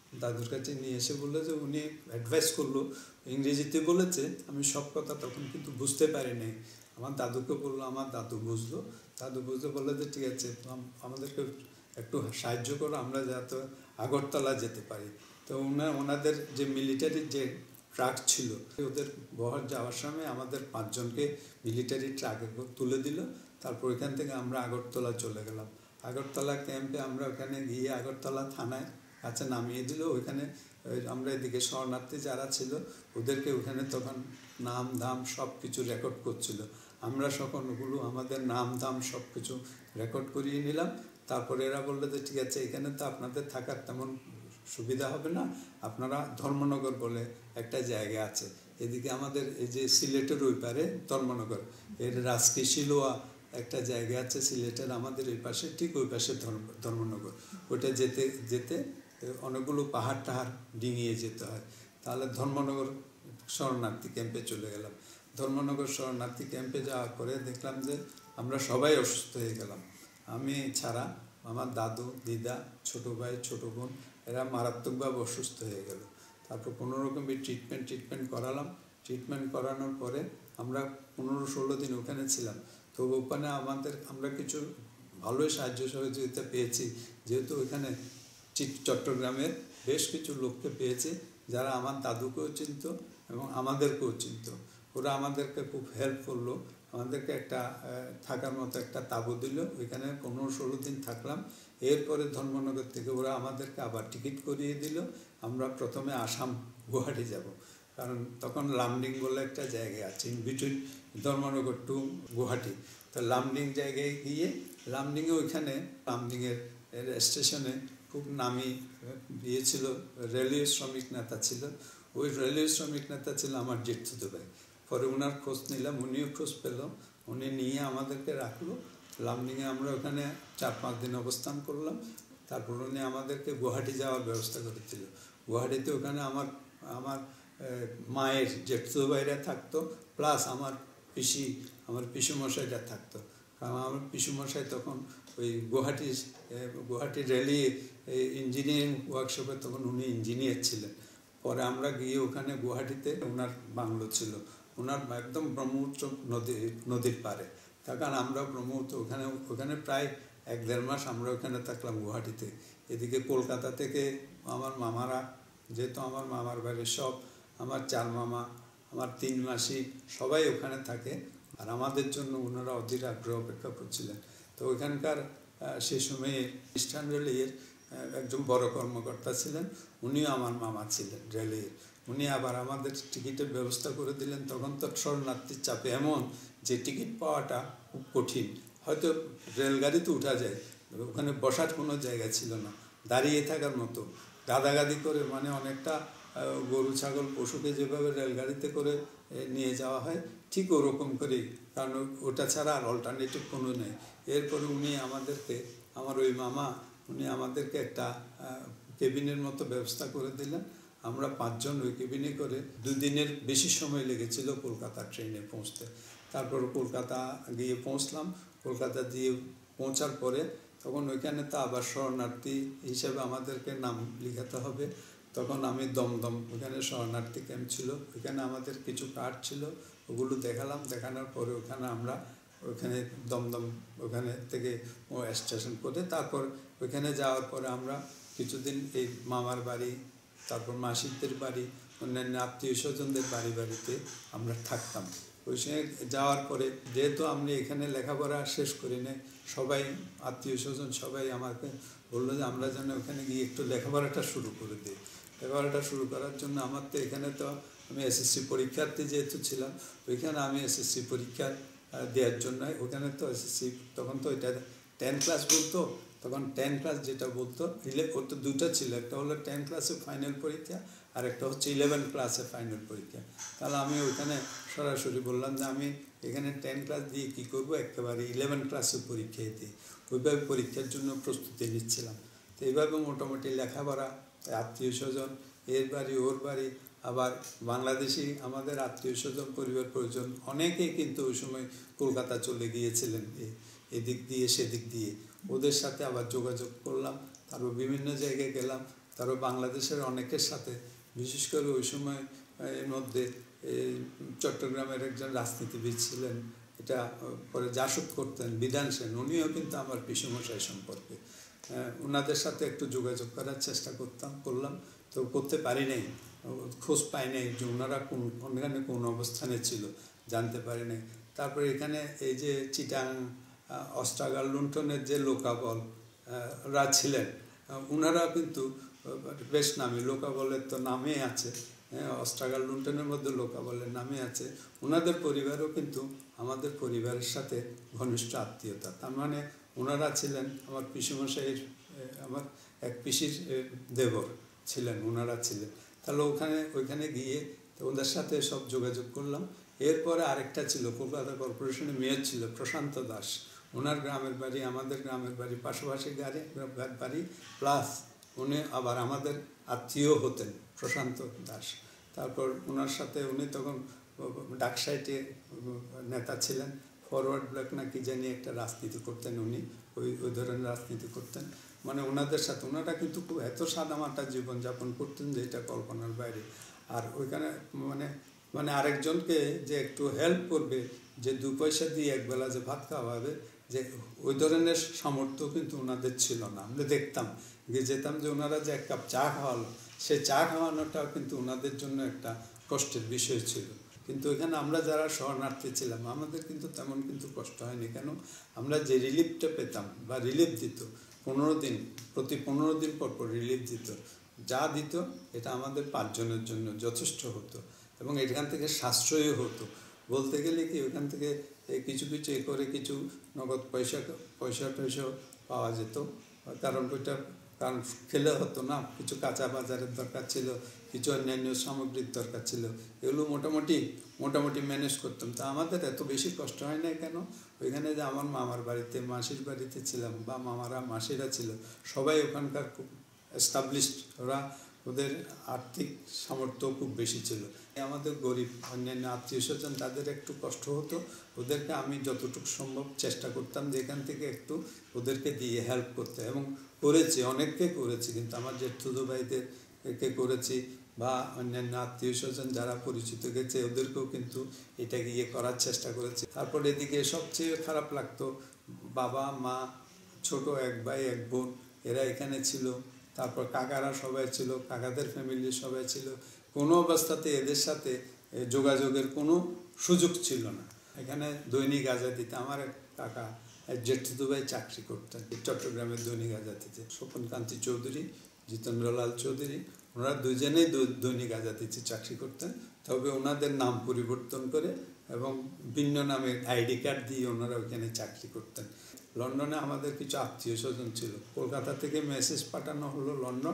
দাদুর কাছে নিয়ে এসে বললো যে উনি অ্যাডভাইস করলো, ইংরেজিতে বলেছে, আমি সব কথা তখন কিন্তু বুঝতে পারিনি। আমার দাদুকে বললো, আমার দাদু বুঝলো, দাদু বুঝতে বললো যে ঠিক আছে আমাদেরকে একটু সাহায্য করো, আমরা যাতে আগরতলা যেতে পারি। তো ওনাদের যে মিলিটারির যে ট্রাক ছিল, ওদের বহর যাওয়ার সময় আমাদের 5 জনকে মিলিটারি ট্রাকে তুলে দিল। তারপর ওইখান থেকে আমরা আগরতলা চলে গেলাম। আগরতলা ক্যাম্পে আমরা ওখানে গিয়ে আগরতলা থানায় কাছে নামিয়ে দিল। ওইখানে আমরা এদিকে শরণার্থী যারা ছিল ওদেরকে ওখানে তখন নাম ধাম সব কিছু রেকর্ড করছিল। আমরা সকল ওগুলো আমাদের নাম ধাম সব কিছু রেকর্ড করিয়ে নিলাম। তারপরে এরা বললো যে ঠিক আছে, এখানে তো আপনাদের থাকার তেমন সুবিধা হবে না, আপনারা ধর্মনগর বলে একটা জায়গা আছে, এদিকে আমাদের এই যে সিলেটের ওই পারে ধর্মনগর, এর রাজকি শিলোয়া একটা জায়গা আছে সিলেটের আমাদের ওই পাশে, ঠিক ওই পাশে ধর্মনগর। ওইটা যেতে যেতে অনেকগুলো পাহাড় টাহাড় ডিঙিয়ে যেতে হয়। তাহলে ধর্মনগর শরণার্থী ক্যাম্পে চলে গেলাম। ধর্মনগর শরণার্থী ক্যাম্পে যাওয়ার পরে দেখলাম যে আমরা সবাই অসুস্থ হয়ে গেলাম। আমি ছাড়া আমার দাদু, দিদা, ছোটো ভাই, ছোটো বোন, এরা মারাত্মকভাবে অসুস্থ হয়ে গেল। তারপর কোনোরকমই ট্রিটমেন্ট করালাম। ট্রিটমেন্ট করানোর পরে আমরা 15-16 দিন ওখানে ছিলাম। তো ওখানে আমরা কিছু ভালোই সাহায্য সহযোগিতা পেয়েছি, যেহেতু ওইখানে চট্টগ্রামের বেশ কিছু লোককে পেয়েছি যারা আমার দাদুকেও চিনত এবং আমাদেরকেও চিনত। ওরা আমাদেরকে খুব হেল্প করলো, আমাদেরকে একটা থাকার মতো একটা তাঁবু দিল। ওইখানে 15-16 দিন থাকলাম। এরপরে ধর্মনগর থেকে ওরা আমাদেরকে আবার টিকিট করিয়ে দিল। আমরা প্রথমে আসাম গুয়াহাটি যাব, কারণ তখন লামডিং বলে একটা জায়গা আছে in between Dharmanagar to Guwahati. তো লামডিং জায়গায় গিয়ে লামডিংয়ে ওইখানে লামডিংয়ের স্টেশনে খুব নামি ছিল, রেলওয়ে শ্রমিক নেতা ছিল। ওই রেলওয়ে শ্রমিক নেতা ছিল আমার জেঠুতো ভাই। পরে ওনার খোঁজ নিলাম, উনিও খোঁজ পেল, উনি নিয়ে আমাদেরকে রাখলো লামডিংয়ে। আমরা ওখানে 4-5 দিন অবস্থান করলাম। তারপর উনি আমাদেরকে গুয়াহাটি যাওয়ার ব্যবস্থা করেছিল। গুয়াহাটিতে ওখানে আমার মায়ের জেঠুতো ভাইরা থাকতো, প্লাস আমার পিসুমশাইরা থাকতো। কারণ আমার পিসুমশাই তখন ওই গুয়াহাটি রেলওয়ে ইঞ্জিনিয়ারিং ওয়ার্কশপে তখন উনি ইঞ্জিনিয়ার ছিলেন। পরে আমরা গিয়ে ওখানে গুয়াহাটিতে ওনার বাংলো ছিল, ওনার একদম ব্রহ্মপুত্র নদীর পারে। তার কারণ আমরা ব্রহ্মপুত্র ওখানে প্রায় 1-1.5 মাস আমরা ওখানে থাকলাম গুয়াহাটিতে। এদিকে কলকাতা থেকে আমার মামারা, যেহেতু আমার মামার বাড়ি সব, আমার 4 মামা, আমার 3 মাসি সবাই ওখানে থাকে। আর আমাদের জন্য ওনারা অধীর আগ্রহ অপেক্ষা করছিলেন। তো ওইখানকার সে সময়ে ইস্টার্ন রেলওয়ের একজন বড় কর্মকর্তা ছিলেন, উনিও আমার মামা ছিলেন রেলওয়ের। উনি আবার আমাদের টিকিটের ব্যবস্থা করে দিলেন। তখন তো শরণার্থীর চাপে এমন যে টিকিট পাওয়াটা খুব কঠিন। হয়তো রেলগাড়িতে উঠা যায়, ওখানে বসার কোনো জায়গা ছিল না, দাঁড়িয়ে থাকার মতো গাদাগাদি করে, মানে অনেকটা গরু ছাগল পশুকে যেভাবে রেলগাড়িতে করে নিয়ে যাওয়া হয় ঠিক ওরকম করেই, কারণ ওটা ছাড়া আর অল্টারনেটিভ কোনো নেই। এরপরে উনি আমাদেরকে, আমার ওই মামা, উনি আমাদেরকে একটা কেবিনের মতো ব্যবস্থা করে দিলেন। আমরা 5 জন ওই কেবিনে করে 2 দিনের বেশি সময় লেগেছিল কলকাতা ট্রেনে পৌঁছতে। তারপর কলকাতা গিয়ে পৌঁছলাম। কলকাতা দিয়ে পৌঁছার পরে তখন ওইখানে তো আবার শরণার্থী হিসেবে আমাদেরকে নাম লিখাতে হবে। তখন আমি দমদম, ওখানে শরণার্থী ক্যাম্প ছিল, ওইখানে আমাদের কিছু কার্ড ছিল, ওগুলো দেখালাম। দেখানোর পরে ওখানে দমদম ওখানে থেকে স্টেশন করে তারপর ওইখানে যাওয়ার পরে আমরা কিছুদিন এই মামার বাড়ি, তারপর মাসিদের বাড়ি, অন্যান্য আত্মীয় স্বজনদের বাড়িতে আমরা থাকতাম। ওই সময় যাওয়ার পরে যেহেতু আমি এখানে লেখাপড়া শেষ করি নাই, সবাই আত্মীয় স্বজন সবাই আমাকে বললো যে আমরা যেন ওখানে গিয়ে একটু লেখাপড়াটা শুরু করে দিই। লেখাপড়াটা শুরু করার জন্য আমার তো এখানে তো আমি এসএসসি পরীক্ষার্থী যেহেতু ছিলাম, ওইখানে আমি এসএসসি পরীক্ষা দেওয়ার জন্য ওখানে তো এসএসসি তখন তো এটা 10 ক্লাস বলতো, তখন 10 ক্লাস যেটা বলতো, ওর তো 2টা ছিল, একটা হলো 10 ক্লাসে ফাইনাল পরীক্ষা আর একটা হচ্ছে 11 ক্লাসে ফাইনাল পরীক্ষা। তাহলে আমি ওইখানে সরাসরি বললাম যে আমি এখানে 10 ক্লাস দিয়ে কী করবো, একেবারে 11 ক্লাসে পরীক্ষায় দিই। ওইভাবে পরীক্ষার জন্য প্রস্তুতি নিচ্ছিলাম। তো এইভাবে মোটামুটি লেখাপড়া, আত্মীয় স্বজন, এর বাড়ি ওর বাড়ি, আবার বাংলাদেশি আমাদের আত্মীয় স্বজন, পরিবার পরিজন অনেকেই কিন্তু ওই সময় কলকাতা চলে গিয়েছিলেন এদিক দিয়ে সেদিক দিয়ে, ওদের সাথে আবার যোগাযোগ করলাম। তারপর বিভিন্ন জায়গায় গেলাম। তারও বাংলাদেশের অনেকের সাথে, বিশেষ করে ওই সময় এর মধ্যে চট্টগ্রামের একজন রাজনীতিবিদ ছিলেন, এটা পরে জাসদ করতেন, বিধান সেন, উনিও কিন্তু আমার পিসুমশাই সম্পর্কে। ওনাদের সাথে একটু যোগাযোগ করার চেষ্টা করলাম, তো করতে পারি নাই, খোঁজ পাই নাই যে ওনারা কোনখানে কোন অবস্থানে ছিল, জানতে পারি নাই। তারপরে এখানে এই যে চিটাং অস্ট্রাগার লুণ্ঠনের যে লোকাবলরা ছিলেন, ওনারা কিন্তু বেশ নামী, লোকাবলের তো নামে আছে, অস্ট্রাগার লুণ্ঠনের মধ্যে লোকাবলের নামে আছে। ওনাদের পরিবারও কিন্তু আমাদের পরিবারের সাথে ঘনিষ্ঠ আত্মীয়তা, তার মানে ওনারা ছিলেন আমার পিসিমশাইয়ের, আমার এক পিসির দেবর ছিলেন, ওনারা ছিলেন। তাহলে ওইখানে গিয়ে ওদের সাথে সব যোগাযোগ করলাম। এরপরে আরেকটা ছিল, কলকাতা কর্পোরেশনের মেয়র ছিল প্রশান্ত দাস, ওনার গ্রামের বাড়ি আমাদের গ্রামের বাড়ি পাশাপাশি বাড়ি, প্লাস উনি আবার আমাদের আত্মীয় হতেন, প্রশান্ত দাস। তারপর ওনার সাথে উনি তখন ডাকসাইটে নেতা ছিলেন, ফরওয়ার্ড ব্লক না কি জানি একটা রাজনীতি করতেন, উনি ওই ধরনের রাজনীতি করতেন। মানে ওনাদের সাথে ওনারা কিন্তু খুব এত সাদামাটা জীবনযাপন করতেন যে এটা কল্পনার বাইরে। আর ওইখানে মানে আরেকজনকে যে একটু হেল্প করবে, যে 2 পয়সা দিয়ে একবেলা যে ভাত খাওয়াবে, যে ওই ধরনের সামর্থ্য কিন্তু ওনাদের ছিল না। আমরা দেখতাম, গিয়ে যেতাম যে ওনারা যে 1 কাপ চা খাওয়ালো, সেই চা খাওয়ানোটাও কিন্তু ওনাদের জন্য একটা কষ্টের বিষয় ছিল। কিন্তু এখানে আমরা যারা শরণার্থী ছিলাম, আমাদের কিন্তু তেমন কিন্তু কষ্ট হয়নি। কেন? আমরা যে রিলিফটা পেতাম বা রিলিফ দিত 15 দিন, প্রতি 15 দিন পর রিলিফ দিত, যা দিত এটা আমাদের 5 জনের জন্য যথেষ্ট হতো, এবং এখান থেকে সাশ্রয়ও হতো। বলতে গেলে কি, ওইখান থেকে কিছু করে কিছু নগদ পয়সা পাওয়া যেত, কারণ খেলে হতো না, কিছু কাঁচা বাজারের দরকার ছিল, কিছু অন্যান্য সামগ্রীর দরকার ছিল, এগুলো মোটামুটি ম্যানেজ করতাম। তা আমাদের এত বেশি কষ্ট হয় না। কেন? ওইখানে যে আমার মামার বাড়িতে, মাসির বাড়িতে ছিলাম, বা মামারা মাসিরা ছিল, সবাই ওখানকার খুব এস্টাবলিশড, ওদের আর্থিক সামর্থ্য খুব বেশি ছিল। আমাদের গরিব অন্যান্য আত্মীয় স্বজন, তাদের একটু কষ্ট হতো, ওদেরকে আমি যতটুকু সম্ভব চেষ্টা করতাম যে এখান থেকে একটু ওদেরকে দিয়ে হেল্প করতে, এবং করেছি, অনেককে করেছি। কিন্তু আমার জেঠুতো ভাইদেরকে করেছি, বা অন্যান্য আত্মীয় স্বজন যারা পরিচিত গেছে ওদেরকেও কিন্তু এটা গিয়ে করার চেষ্টা করেছি। তারপর এদিকে সবচেয়ে খারাপ লাগতো, বাবা মা, ছোট 1 ভাই 1 বোন, এরা এখানে ছিল। তারপর কাকারা সবাই ছিল, কাকাদের ফ্যামিলি সবাই ছিল। কোনো অবস্থাতে এদের সাথে যোগাযোগের কোনো সুযোগ ছিল না। এখানে দৈনিক আজাদিতে আমার এক কাকা, জেঠুতো ভাই চাকরি করতেন চট্টগ্রামের দৈনিক আজাদিতে, স্বপনকান্তি চৌধুরী, জিতেন্দ্রলাল চৌধুরী, ওনারা দুজনেই দৈনিক আজাদিতে চাকরি করতেন। তবে ওনাদের নাম পরিবর্তন করে এবং ভিন্ন নামে আইডি কার্ড দিয়ে ওনারা ওইখানে চাকরি করতেন। লন্ডনে আমাদের কিছু আত্মীয় স্বজন ছিল, কলকাতা থেকে মেসেজ পাঠানো হলো লন্ডন,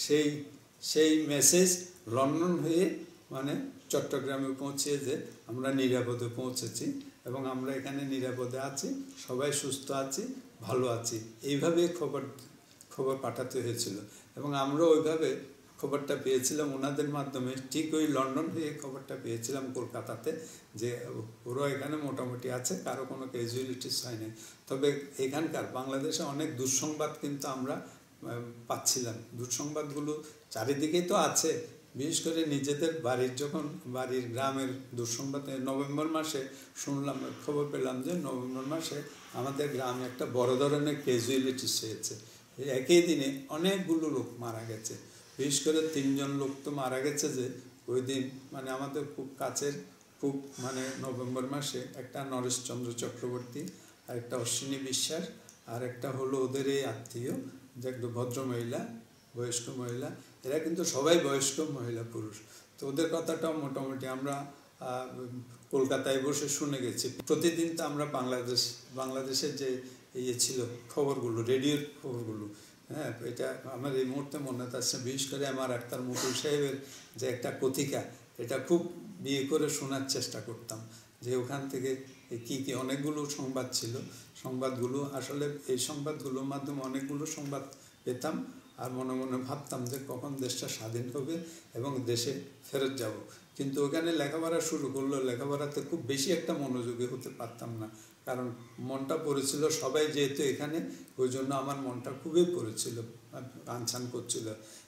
সেই মেসেজ লন্ডন হয়ে মানে চট্টগ্রামে পৌঁছে যে আমরা নিরাপদে পৌঁছেছি, এবং আমরা এখানে নিরাপদে আছি, সবাই সুস্থ আছি, ভালো আছি, এইভাবে খবর পাঠাতে হয়েছিল। এবং আমরা ওইভাবে খবরটা পেয়েছিলাম ওনাদের মাধ্যমে। ঠিক ওই লন্ডন হয়ে খবরটা পেয়েছিলাম কলকাতাতে, যে ওরা এখানে মোটামুটি আছে, কারো কোনো ক্যাজুয়ালিটিস হয়নি। তবে এখানকার বাংলাদেশে অনেক দুঃসংবাদ কিন্তু আমরা পাচ্ছিলাম। দুঃসংবাদগুলো চারিদিকেই তো আছে, বিশেষ করে নিজেদের বাড়ির গ্রামের দুঃসংবাদ। নভেম্বর মাসে শুনলাম, খবর পেলাম যে নভেম্বর মাসে আমাদের গ্রামে একটা বড় ধরনের ক্যাজুয়ালিটিস হয়েছে। একই দিনে অনেকগুলো লোক মারা গেছে, বিশেষ করে 3 জন লোক তো মারা গেছে। যে ওই দিন মানে আমাদের খুব কাছের, খুব মানে নভেম্বর মাসে একটা নরেশচন্দ্র চক্রবর্তী, আর একটা অশ্বিনী বিশ্বাস, আর একটা হলো ওদের এই আত্মীয়, যে একটা ভদ্রমহিলা, বয়স্ক মহিলা, এরা কিন্তু সবাই বয়স্ক মহিলা পুরুষ। তো ওদের কথাটাও মোটামুটি আমরা কলকাতায় বসে শুনে গেছি। প্রতিদিন তো আমরা বাংলাদেশের যে ছিল খবরগুলো, রেডিওর খবরগুলো, হ্যাঁ, এটা আমার এই মুহূর্তে মনে আসছে। বিশেষ করে আমার আক্তার মুকুল সাহেবের যে একটা কথিকা, এটা খুব বিয়ে করে শোনার চেষ্টা করতাম, যে ওখান থেকে কি অনেকগুলো সংবাদ ছিল। সংবাদগুলো আসলে এই সংবাদগুলোর মাধ্যমে অনেকগুলো সংবাদ পেতাম, আর মনে মনে ভাবতাম যে কখন দেশটা স্বাধীন হবে এবং দেশে ফেরত যাব। কিন্তু ওখানে লেখাপড়া শুরু করলো, লেখাপড়াতে খুব বেশি একটা মনোযোগী হতে পারতাম না, কারণ মনটা পড়েছিল সবাই যেহেতু এখানে, ওই জন্য আমার মনটা খুবই পড়েছিল, আনছান করছিল।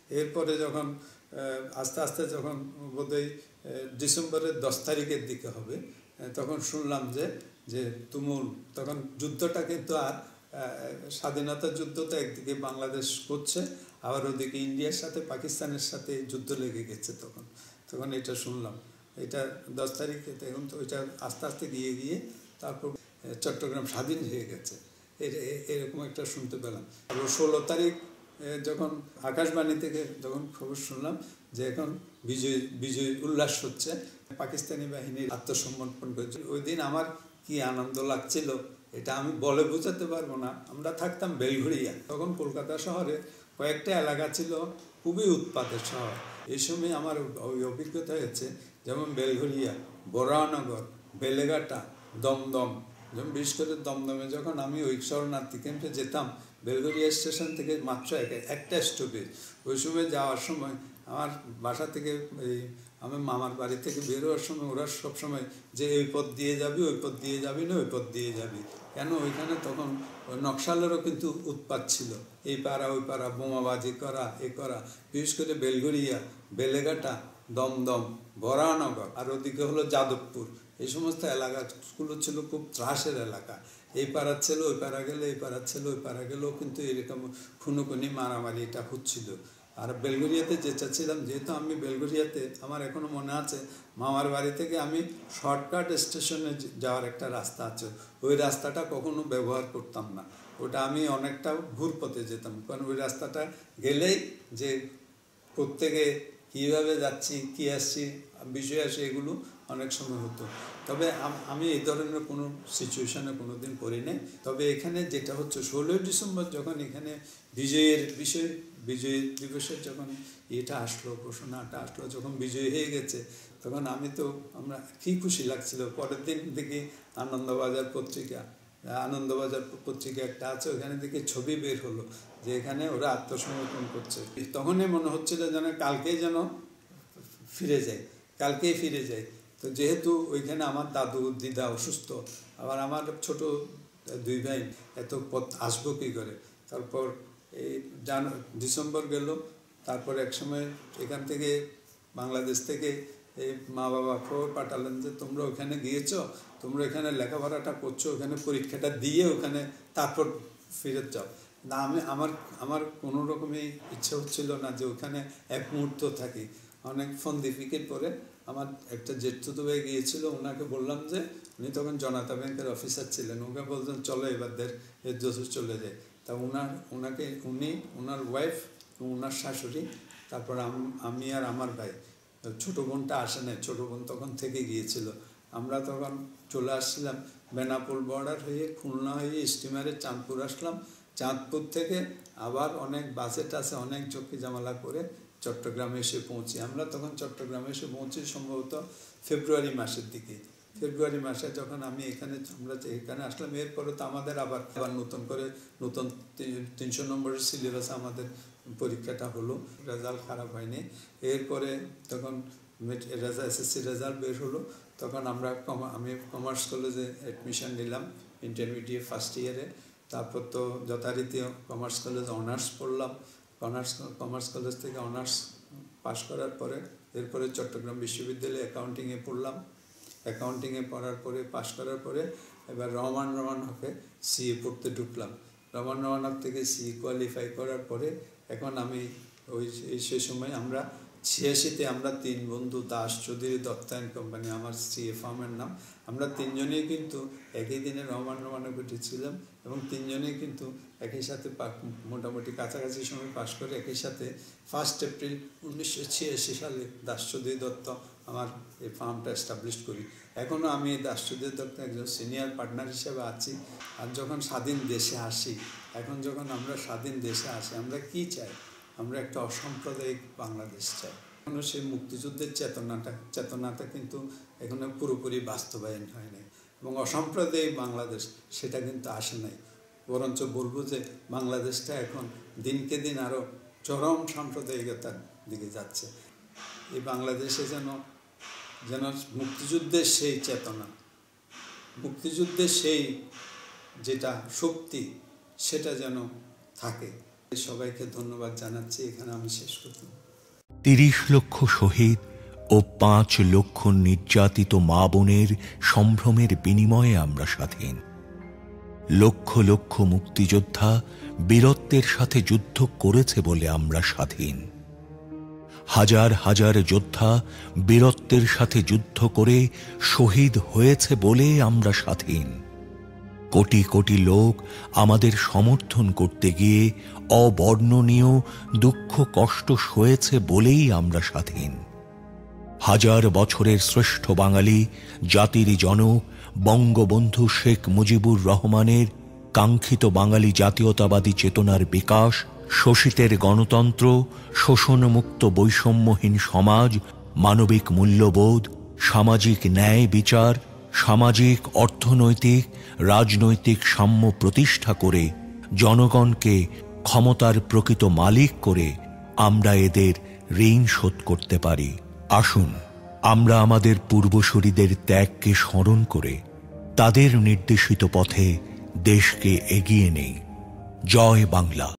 এরপরে যখন আস্তে আস্তে যখন বোধহয় ডিসেম্বরের 10 তারিখের দিকে হবে, তখন শুনলাম যে তুমুল, তখন যুদ্ধটা কিন্তু আর স্বাধীনতা যুদ্ধ তো একদিকে বাংলাদেশ করছে, আবার ওদিকে ইন্ডিয়ার সাথে পাকিস্তানের সাথে যুদ্ধ লেগে গেছে। তখন এটা শুনলাম, এটা 10 তারিখে, এখন তো ওইটা আস্তে আস্তে গিয়ে গিয়ে তারপর চট্টগ্রাম স্বাধীন হয়ে গেছে, এরকম একটা শুনতে পেলাম। আর 16 তারিখ যখন আকাশবাণী থেকে যখন খবর শুনলাম যে এখন বিজয় উল্লাস হচ্ছে, পাকিস্তানি বাহিনীর আত্মসমর্পণ করেছে, ওই দিন আমার কি আনন্দ লাগছিল এটা আমি বলে বোঝাতে পারবো না। আমরা থাকতাম বেলঘড়িয়া, তখন কলকাতা শহরে কয়েকটা এলাকা ছিল খুবই উৎপাতের শহর। এই সময় আমার ওই অভিজ্ঞতা হয়েছে, যেমন বেলঘড়িয়া, বরানগর, বেলেঘাটা, দমদম। যেমন বিশেষ করে দমদমে যখন আমি ওই শরণার্থী ক্যাম্পে যেতাম, বেলঘড়িয়া স্টেশন থেকে মাত্র একটা স্টপেজ, ওই সময় যাওয়ার সময় আমার বাসা থেকে আমার মামার বাড়ি থেকে বেরোয়ার সময় ওরা সবসময় যে এই পথ দিয়ে যাবি, ওই পথ দিয়ে যাবি না, ওই পথ দিয়ে যাবি কেন, ওইখানে তখন নকশালেরও কিন্তু উৎপাত ছিল, এই পাড়া ওই পাড়া বোমাবাজি করা, করা। বিশেষ করে বেলঘড়িয়া, বেলেঘাটা, দমদম, বরানগর, আর ওদিকে হলো যাদবপুর, এই সমস্ত এলাকাগুলো ছিল খুব ত্রাসের এলাকা। এই পাড়ার ছেলে ওই পাড়া গেলে, এই পাড়ার ছেলে ওই পাড়া গেলেও কিন্তু এরকম খুনোখুনি মারামারি এটা হচ্ছিল। আর বেলঘড়িয়াতে যেটা ছিলাম, যেহেতু আমি বেলঘড়িয়াতে, আমার এখনো মনে আছে মামার বাড়ি থেকে আমি শর্টকাট স্টেশনে যাওয়ার একটা রাস্তা আছে, ওই রাস্তাটা কখনো ব্যবহার করতাম না, ওটা আমি অনেকটা ঘুর পথে যেতাম, কারণ ওই রাস্তাটা গেলেই যে প্রত্যেকে কীভাবে যাচ্ছি কী আসছি বিষয় আসে এগুলো অনেক সময় হতো। তবে আমি এই ধরনের কোনো সিচুয়েশনে কোনো দিন করি নাই। তবে এখানে যেটা হচ্ছে 16ই ডিসেম্বর যখন এখানে বিজয় দিবসের যখন এটা আসলো, ঘোষণাটা আসলো, যখন বিজয় হয়ে গেছে, তখন আমরা কী খুশি লাগছিল। পরের দিন দেখি আনন্দবাজার পত্রিকা একটা আছে, ওখানে দেখি ছবি বের হলো যে এখানে ওরা আত্মসমর্পণ করছে। তখনই মনে হচ্ছিল যেন কালকেই ফিরে যায়। তো যেহেতু ওইখানে আমার দাদু দিদা অসুস্থ, আবার আমার ছোট 2 ভাই, এত পথ আসবো কী করে। তারপর এই ডিসেম্বর গেল, তারপর এক সময় এখান থেকে বাংলাদেশ থেকে এই মা বাবা খবর পাঠালেন যে তোমরা ওখানে গিয়েছ, তোমরা এখানে লেখাপড়াটা করছো, ওখানে পরীক্ষাটা দিয়ে ওখানে তারপর ফিরে যাও না। আমার কোনো রকমই ইচ্ছে হচ্ছিল না যে ওখানে এক মুহূর্ত থাকি। অনেক ফন্দিফিকের পরে আমার একটা জেঠতুতো ভাই গিয়েছিল, ওনাকে বললাম যে, উনি তখন জনতা ব্যাংকের অফিসার ছিলেন, ওকে বলছেন চলো এবারদের যশোর চলে যায়। তা উনি ওনার ওয়াইফ, ওনার শাশুড়ি, তারপর আমি আর আমার ভাই, ছোটো বোনটা আসে নাই, ছোটো বোন তখন থেকে গিয়েছিল। আমরা তখন চলে আসছিলাম বেনাপোল বর্ডার হয়ে, খুলনা হয়ে স্টিমারে চাঁদপুর আসলাম। চাঁদপুর থেকে আবার অনেক বাসে টাসে অনেক ঝক্কি ঝামেলা করে চট্টগ্রামে এসে পৌঁছি। আমরা তখন চট্টগ্রামে এসে পৌঁছি সম্ভবত ফেব্রুয়ারি মাসের দিকে। ফেব্রুয়ারি মাসে যখন আমরা এখানে আসলাম, এরপরে তো আমাদের আবার নতুন 300 নম্বরের সিলেবাস আমাদের পরীক্ষাটা হলো, রেজাল্ট খারাপ হয়নি। এরপরে তখন SSC রেজাল্ট বের হলো, তখন আমি কমার্স কলেজে অ্যাডমিশন নিলাম ইন্টারমিডিয়েট ফার্স্ট ইয়ারে। তারপর তো যথারীতি কমার্স কলেজে অনার্স পড়লাম। কমার্স কলেজ থেকে অনার্স পাশ করার পরে এরপরে চট্টগ্রাম বিশ্ববিদ্যালয়ে অ্যাকাউন্টিংয়ে পড়লাম। অ্যাকাউন্টিংয়ে পড়ার পরে পাশ করার পরে এবার রহমান হকে সিএ পড়তে ঢুকলাম। রহমান হক থেকে সিএ কোয়ালিফাই করার পরে এখন আমি সে সময় আমরা 86-তে আমরা 3 বন্ধু, দাস চৌধুরী দত্তায়ন কোম্পানি আমার সিএ ফার্মের নাম, আমরা 3 জনেই কিন্তু একই দিনে রহমান ছিলাম এবং 3 জনেই কিন্তু একই সাথে মোটামুটি কাছাকাছি সময় পাশ করে একই সাথে 1 এপ্রিল 1986 সালে দাস চৌধুরী দত্ত আমার এই ফার্মটা এস্টাবলিশ করি। এখনও আমি এই দাস চৌধুরী দত্ত একজন সিনিয়র পার্টনার হিসেবে আছি। আর যখন স্বাধীন দেশে আসি, আমরা কি চাই? আমরা একটা অসাম্প্রদায়িক বাংলাদেশ চাই। এখনও সেই মুক্তিযুদ্ধের চেতনাটা কিন্তু এখনো পুরোপুরি বাস্তবায়ন হয় নাই এবং অসাম্প্রদায়িক বাংলাদেশ সেটা কিন্তু আসে নাই। বরঞ্চ বলবো যে বাংলাদেশটা এখন দিনকে দিন আরও চরম সাম্প্রদায়িকতার দিকে যাচ্ছে। এই বাংলাদেশে যেন মুক্তিযুদ্ধের সেই চেতনা, মুক্তিযুদ্ধের সেই যেটা শক্তি, সেটা যেন থাকে। সবাইকে ধন্যবাদ জানাচ্ছি, এখানে আমি শেষ করলাম। ৩০ লক্ষ শহীদ ও ৫ লক্ষ নির্যাতিত মা বোনের সম্ভ্রমের বিনিময়ে আমরা স্বাধীন। লক্ষ লক্ষ মুক্তিযোদ্ধা বীরত্বের সাথে যুদ্ধ করেছে বলে আমরা স্বাধীন। হাজার হাজার যোদ্ধা বীরত্বের সাথে যুদ্ধ করে শহীদ হয়েছে বলে আমরা স্বাধীন। কোটি কোটি লোক আমাদের সমর্থন করতে গিয়ে অবর্ণনীয় দুঃখ কষ্ট সয়েছে বলেই আমরা স্বাধীন। হাজার বছরের শ্রেষ্ঠ বাঙালি জাতির জনক বঙ্গবন্ধু শেখ মুজিবুর রহমানের কাঙ্ক্ষিত বাঙালি জাতীয়তাবাদী চেতনার বিকাশ, শোষিতের গণতন্ত্র, শোষণমুক্ত বৈষম্যহীন সমাজ, মানবিক মূল্যবোধ, সামাজিক ন্যায় বিচার, সামাজিক অর্থনৈতিক রাজনৈতিক সাম্য প্রতিষ্ঠা করে জনগণকে ক্ষমতার প্রকৃত মালিক করে আমরা এদের ঋণ শোধ করতে পারি। আসুন আমরা আমাদের পূর্বসূরীদের ত্যাগকে স্মরণ করে তাদের নির্দেশিত পথে দেশকে এগিয়ে নেই। জয় বাংলা।